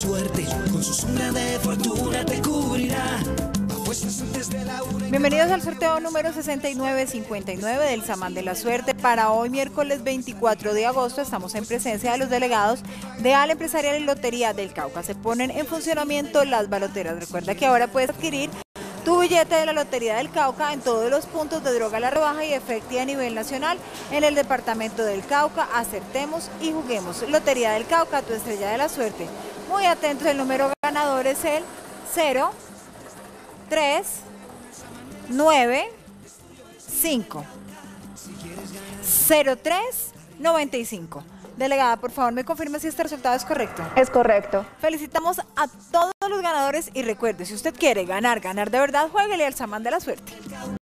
suerte, con su sombra de fortuna te cubrirá. Bienvenidos al sorteo número 6959 del Samán de la Suerte. Para hoy, miércoles 24 de agosto, estamos en presencia de los delegados de ALA Empresarial y Lotería del Cauca. Se ponen en funcionamiento las baloteras. Recuerda que ahora puedes adquirir tu billete de la Lotería del Cauca en todos los puntos de Droga La Rebaja y Efecti a nivel nacional en el departamento del Cauca. Acertemos y juguemos. Lotería del Cauca, tu estrella de la suerte. Muy atentos, el número ganador es el 0, 3, 9, 5, 03, 95. Delegada, por favor, me confirma si este resultado es correcto. Es correcto. Felicitamos a todos los ganadores y recuerde, si usted quiere ganar de verdad, juéguele al Samán de la Suerte.